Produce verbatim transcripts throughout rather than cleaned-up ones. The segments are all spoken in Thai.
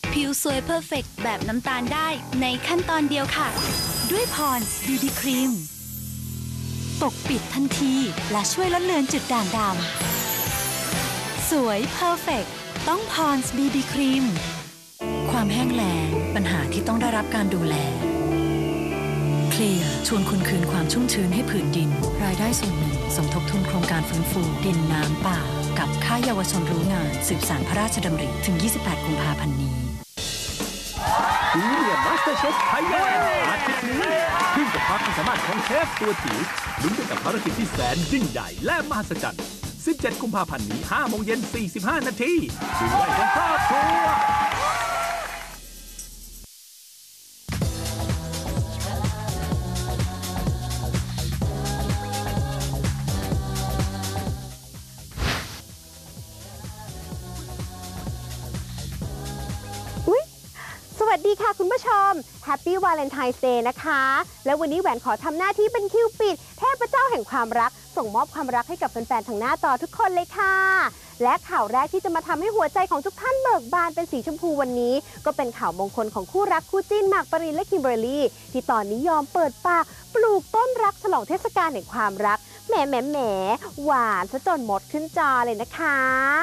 ผิวสวยเพอร์เฟกต์แบบน้ำตาลได้ในขั้นตอนเดียวค่ะด้วยพรส์บิวตี้ครีมปกปิดทันทีและช่วยลดเลือนจุดด่างดำสวยเพอร์เฟกต์ต้องพรส์บิวตี้ครีมความแห้งแล้งปัญหาที่ต้องได้รับการดูแลเคลียร์ชวนคุณคืนความชุ่มชื้นให้ผืนดินรายได้ส่วนหนึ่งสมทบทุนโครงการฟื้นฟูดินน้ำป่ากับค่ายเยาวชนรู้งานสืบสานพระราชดำริถึงยี่สิบแปดกุมภาพันธ์นี้จูเนียร์มาสเตอร์เชฟไทยแลนด์อาทิตย์นี้ขึ้นกับความสามารถของเชฟตัวจิ๋วลุ้นไปกับภารกิจที่แสนยิ่งใหญ่และมหัศจรรย์สิบเจ็ดกุมภาพันธ์นี้ห้าโมงเย็นสี่สิบห้านาทีดูได้ทั้งครอบครัวสวัสดีค่ะคุณผู้ชม Happy Valentine's Day นะคะแล้ววันนี้แหวนขอทำหน้าที่เป็นคิวปิดเทพเจ้าแห่งความรักส่งมอบความรักให้กับแฟนๆทางหน้าจอทุกคนเลยค่ะและข่าวแรกที่จะมาทำให้หัวใจของทุกท่านเบิกบานเป็นสีชมพูวันนี้ก็เป็นข่าวมงคลของคู่รักคู่จิ้นหมากปรินและคิมเบอร์รี่ที่ตอนนี้ยอมเปิดปากปลูกต้นรักฉลองเทศกาลแห่งความรักแหมแหมแหมหวานซะจนหมดขึ้นจอเลยนะคะ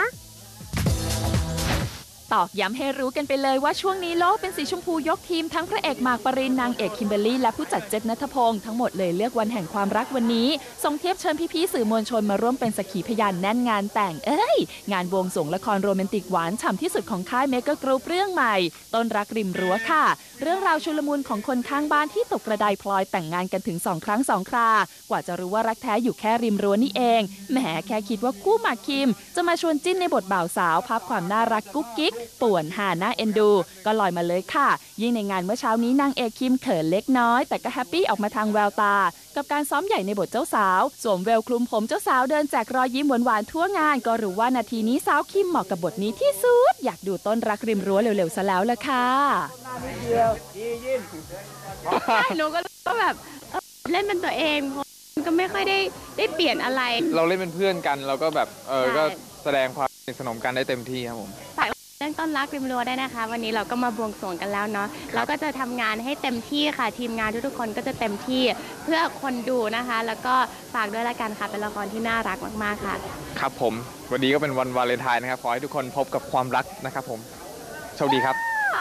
ตอกย้ำให้รู้กันไปเลยว่าช่วงนี้โลกเป็นสีชมพูยกทีมทั้งพระเอกหมากปรินนางเอกคิมเบอร์รี่และผู้จัดเจษณัฐพงศ์ทั้งหมดเลยเลือกวันแห่งความรักวันนี้ส่งเทียบเชิญพี่ๆสื่อมวลชนมาร่วมเป็นสักขีพยานแน่นงานแต่งเอ้ยงานบวงสรวงละครโรแมนติกหวานฉ่ำที่สุดของค่ายเมเกอร์กรุ๊ปเรื่องใหม่ต้นรักริมรั้วค่ะเรื่องราวชุลมุนของคนข้างบ้านที่ตกกระไดพลอยแต่งงานกันถึงสองครั้งสองครากว่าจะรู้ว่ารักแท้อยู่แค่ริมรั้วนี่เองแหมแค่คิดว่าคู่หมากคิมจะมาชวนจิ้นในบทบ่าวสาวภาพความน่ารักกุ๊กกิ๊กป่วนหาน่าเอ็นดูก็ลอยมาเลยค่ะยิ่งในงานเมื่อเช้านี้นางเอกคิมเขินเล็กน้อยแต่ก็แฮปปี้ออกมาทางแววตากับการซ้อมใหญ่ในบทเจ้าสาวสวมเวลคลุมผมเจ้าสาวเดินแจกรอยยิ้มหวานๆทั่วงานก็รู้ว่านาทีนี้สาวคิมเหมาะกับบทนี้ที่สุดอยากดูต้นรักริมรั้วเร็วๆซะแล้วล่ะค่ะหนูก็แบบเล่นเป็นตัวเองก็ไม่ค่อยได้ได้เปลี่ยนอะไรเราเล่นเป็นเพื่อนกันเราก็แบบเออก็แสดงความสนิทสนมกันได้เต็มที่ครับผมเรื่องต้นรักริมรั้วได้นะคะวันนี้เราก็มาบวงสรวงกันแล้วเนาะเราก็จะทำงานให้เต็มที่ค่ะทีมงานทุกๆคนก็จะเต็มที่เพื่อคนดูนะคะแล้วก็ฝากด้วยละกันค่ะเป็นละครที่น่ารักมากๆค่ะครับผมวันนี้ก็เป็นวันวาเลนไทน์นะครับขอให้ทุกคนพบกับความรักนะครับผมโชคดีครับ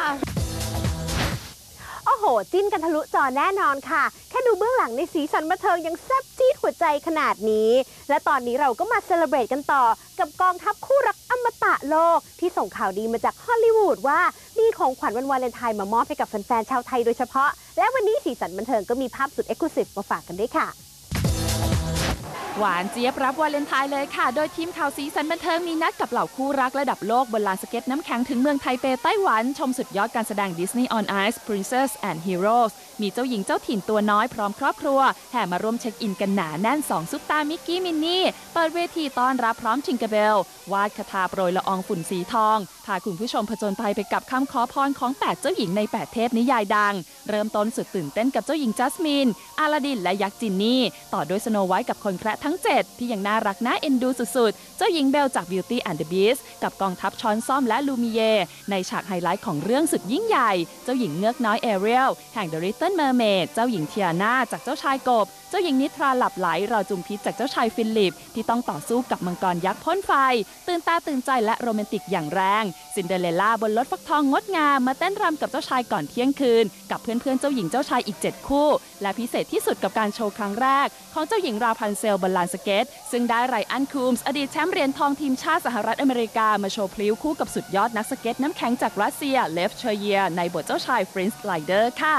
โอ้โหจิ้นกันทะลุจอแน่นอนค่ะแค่ดูเบื้องหลังในสีสันบันเทิงยังแซ่บจี๊ดหัวใจขนาดนี้และตอนนี้เราก็มาเซเลบรตกันต่อกับกองทัพคู่รักอมตะโลกที่ส่งข่าวดีมาจากฮอลลีวูดว่ามีของขวัญวันวาเลนไทน์มามอบให้กับแฟนๆชาวไทยโดยเฉพาะและวันนี้สีสันบันเทิงก็มีภาพสุดเอ็กซ์คลูซีฟมาฝากกันด้วยค่ะหวานเจี๊ยบรับวาเลนไทน์เลยค่ะโดยทีมข่าวสีสันบันเทิงมีนัดกับเหล่าคู่รักระดับโลกบนลานสเก็ตน้ำแข็งถึงเมืองไทเปไต้หวันชมสุดยอดการแสดง Disney on Ice Princess and Heroes มีเจ้าหญิงเจ้าถิ่นตัวน้อยพร้อมครอบครัวแห่มาร่วมเช็คอินกันหนาแน่นสองซุปตามิกกี้มินนี่เปิดเวทีต้อนรับพร้อมทิงเกอร์เบลวาดคาถาโปรยละอองฝุ่นสีทองพาคุณผู้ชมผจญภัยไปกับคำขอพรของแปดเจ้าหญิงในแปดเทพนิยายดังเริ่มต้นสุดตื่นเต้นกับเจ้าหญิงจัสมินอาลาดินและยักษ์จินนี่ต่อด้วยสโนไวท์กับคนแคระทั้งเจ็ดที่ยังน่ารักน่าเอ็นดูสุดๆเจ้าหญิงเบลจาก Beauty and the Beast กับกองทัพช้อนซ่อมและลูมิเยในฉากไฮไลท์ของเรื่องสุดยิ่งใหญ่เจ้าหญิงเงือกน้อยแอเรียลแห่ง The Little Mermaid เจ้าหญิงเทียนาจากเจ้าชายกบเจ้าหญิงนิทราหลับไหลรอจุมพิษจากเจ้าชายฟิลิปที่ต้องต่อสู้กับมังกรยักษ์พ่นไฟตื่นตาตื่นใจและโรแมนติกอย่างแรงซินเดอเรลล่าบนรถฟักทองงดงามมาเต้นรำกับเจ้าชายก่อนเที่ยงคืนกับเพื่อนๆเจ้าหญิงเจ้าชายอีกเจ็ดคู่และพิเศษที่สุดกับการโชว์ครั้งแรกของเจ้าหญิงราพันเซลบนลานสเก็ตซึ่งได้ไรอันคูมส์อดีตแชมป์เหรียญทองทีมชาติสหรัฐอเมริกามาโชว์พลิ้วคู่กับสุดยอดนักสเก็ตน้ำแข็งจากรัสเซียเลฟเชเยียในบทเจ้าชายฟรินซ์ไลเดอร์ค่ะ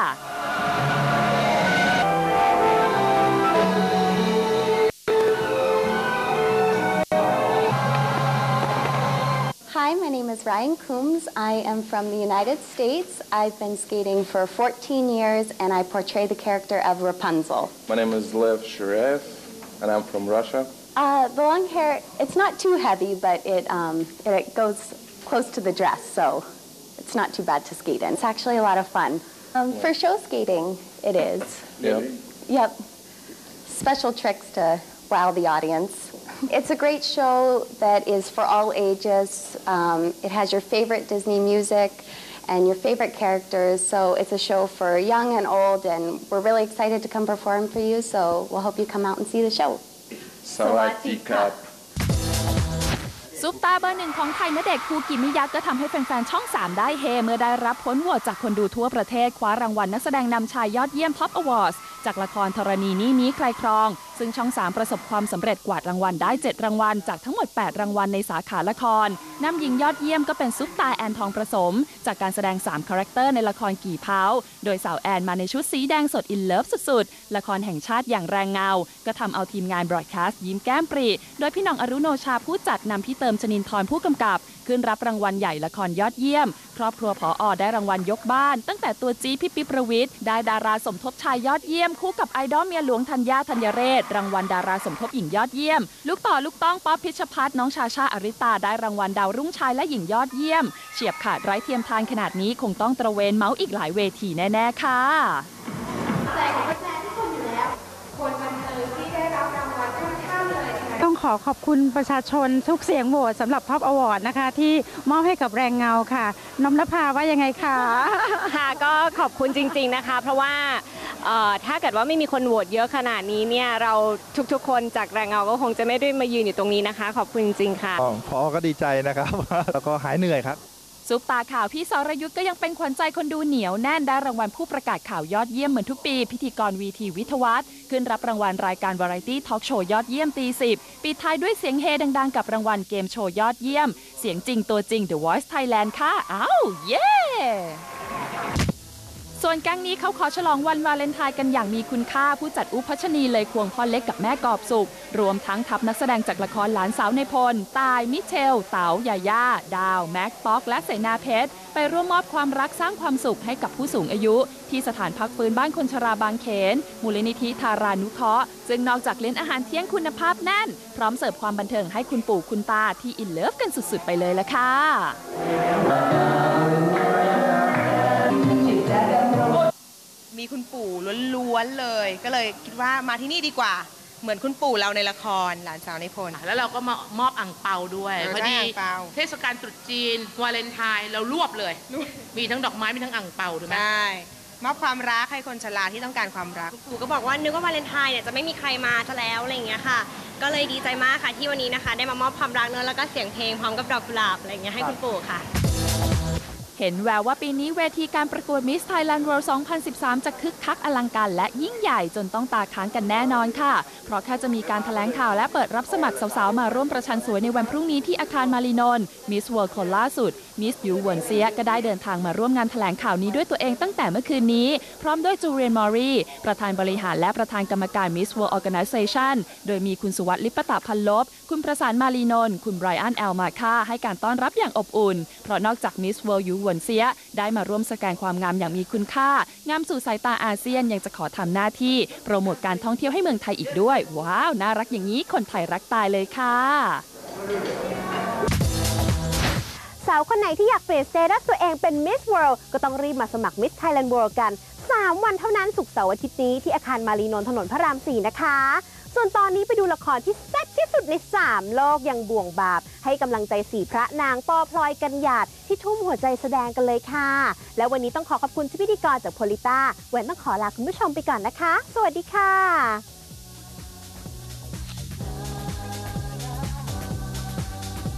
Hi, my name is Ryan Coombs. I am from the United States. I've been skating for fourteen years, and I portray the character of Rapunzel. My name is Lev Sharev, and I'm from Russia. Uh, the long hair, it's not too heavy, but it, um, it, it goes close to the dress, so it's not too bad to skate in. It's actually a lot of fun. Um, yeah. For show skating, it is. Yep. Yep. Special tricks to wow the audience. It's a great show that is for all ages. Um, it has your favorite Disney music, and your favorite characters. So it's a show for young and old, and we're really excited to come perform for you. So we'll hope you come out and see the show. Sawadika. ซุปตาเบอร์หนึ่งของไทยณเดชน์คูกิมิยะก็ทำให้แฟนๆช่องสามได้เฮเมื่อได้รับผลโหวตจากคนดูทั่วประเทศคว้ารางวัลนักแสดงนำชายยอดเยี่ยม Top Awards จากละครธรณีนี้นี้ใครครองซึ่งช่องสามประสบความสำเร็จกวาดรางวัลได้เจ็ดรางวัลจากทั้งหมดแปดรางวัลในสาขาละครนำหญิงยอดเยี่ยมก็เป็นซุปตาแอนทองประสมจากการแสดงสามคาแรคเตอร์ในละครกี่เผาโดยสาวแอนมาในชุดสีแดงสดอินเลิฟสุดๆละครแห่งชาติอย่างแรงเงาก็ทำเอาทีมงานบรอดแคสต์ยิ้มแก้มปรีโดยพี่น้องอรุโนชาผู้จัดนำพี่เติมชนินทร์ผู้กำกับขึ้นรับรางวัลใหญ่ละครยอดเยี่ยมครอบครัวผอ.ได้รางวัลยกบ้านตั้งแต่ตัวจี๊พี่ปิ๊บประวิตรได้ดาราสมทบชายยอดเยี่ยมคู่กับไอดอลเมียหลวงธัญญาธัญเรศรางวัลดาราสมทบหญิงยอดเยี่ยมลูกต่อลูกต้องป๊อปพิชพัฒน์น้องชาชาอริตาได้รางวัลดาวรุ่งชายและหญิงยอดเยี่ยมเฉียบขาดไร้เทียมทานขนาดนี้คงต้องตระเวนเมาส์อีกหลายเวทีแน่ๆค่ะต้องขอขอบคุณประชาชนทุกเสียงโหวตสำหรับ Top Award นะคะที่มอบให้กับแรงเงาค่ะน้อมนภาว่ายังไงคะค่ะก็ขอบคุณจริงๆนะคะเพราะว่าถ้าเกิดว่าไม่มีคนโหวตเยอะขนาดนี้เนี่ยเราทุกๆคนจากแรงเงาก็คงจะไม่ได้มายืนอยู่ตรงนี้นะคะขอบคุณจริงๆค่ะพอก็ดีใจนะครับแล้วก็หายเหนื่อยครับซุปตาข่าวพี่สรยุทธก็ยังเป็นขวัญใจคนดูเหนียวแน่นได้รางวัลผู้ประกาศข่าวยอดเยี่ยมเหมือนทุกปีพิธีกรวีทีวิทวัฒน์ขึ้นรับรางวัลรายการวาไรตี้ทอล์กโชว์ยอดเยี่ยมตีสิบปิดท้ายด้วยเสียงเฮดังๆกับรางวัลเกมโชว์ยอดเยี่ยมเสียงจริงตัวจริง The Voice Thailand ค่ะอ้าวเย้ส่วนแก๊งนี้เขาขอฉลองวันวาเลนไทน์กันอย่างมีคุณค่าผู้จัดอุ๊บพัชนีเลยควงพ่อเล็กกับแม่กอบสุขรวมทั้งทัพนักแสดงจากละครหลานสาวในพลตายมิเชลเต๋ายาย่าดาวแม็กป๊อกและเสนาเพชรไปร่วมมอบความรักสร้างความสุขให้กับผู้สูงอายุที่สถานพักฟื้นบ้านคนชราบางเขนมูลนิธิทารานุเคราะห์ซึ่งนอกจากเลี้ยงอาหารเที่ยงคุณภาพแน่นพร้อมเสิร์ฟความบันเทิงให้คุณปู่คุณตาที่อินเลิฟกันสุดๆไปเลยละค่ะมีคุณปู่ล้วนๆเลยก็เลยคิดว่ามาที่นี่ดีกว่าเหมือนคุณปู่เราในละครหลานสาวในพลแล้วเราก็มามอบอ่างเปาด้วยพอดีเทศกาลตรุษจีนวาเลนไทน์เรารวบเลยมีทั้งดอกไม้มีทั้งอ่างเปาถูกไหมใช่มอบความรักให้คนชราที่ต้องการความรักปู่ก็บอกว่านึกว่าวาเลนไทน์เนี่ยจะไม่มีใครมาซะแล้วอะไรอย่างเงี้ยค่ะก็เลยดีใจมากค่ะที่วันนี้นะคะได้มามอบความรักเนื้อแล้วก็เสียงเพลงพร้อมกับดอกกุหลาบอะไรอย่างเงี้ยให้คุณปู่ค่ะเห็นแววว่าปีนี้เวทีการประกวด Miss Thailand World สองพันสิบสาม จะคึกคักอลังการและยิ่งใหญ่จนต้องตาค้างกันแน่นอนค่ะเพราะแค่จะมีการแถลงข่าวและเปิดรับสมัครสาวๆมาร่วมประชันสวยในวันพรุ่งนี้ที่อาคารมารีนนท์ Miss World คนล่าสุด Miss หยูหวนเซียก็ได้เดินทางมาร่วมงานแถลงข่าวนี้ด้วยตัวเองตั้งแต่เมื่อคืนนี้พร้อมด้วยจูเลียนมอรีประธานบริหารและประธานกรรมการ Miss World Organization โดยมีคุณสุวัสดิ์ลิปปตะพันลบคุณประสานมารีนนท์คุณไบรอันแอลมาค่าให้การต้อนรับอย่างอบอุ่นเพราะนอกจาก Miss World หยูหวนเซียได้มาร่วมสแกนความงามอย่างมีคุณค่างามสู่สายตาอาเซียนยังจะขอทำหน้าที่โปรโมทการท่องเที่ยวให้เมืองไทยอีกด้วยว้าวน่ารักอย่างนี้คนไทยรักตายเลยค่ะสาวคนไหนที่อยากเปลี่ยนสเตตัสตัวเองเป็น Miss World ก็ต้องรีบมาสมัคร Miss Thailand World กันสามวันเท่านั้นศุกร์เสาร์อาทิตย์นี้ที่อาคารมารีนนท์ถนนพระรามสี่นะคะส่วนตอนนี้ไปดูละครที่แซ่บที่สุดในสามโลกยังบ่วงบาปให้กำลังใจสี่พระนางปอพลอยกันหยาดที่ทุ่มหัวใจแสดงกันเลยค่ะแล้ววันนี้ต้องขอขอบคุณพิธีกรจากโพลิต้าแหวนต้องขอลาคุณผู้ชมไปก่อนนะคะสวัสดีค่ะ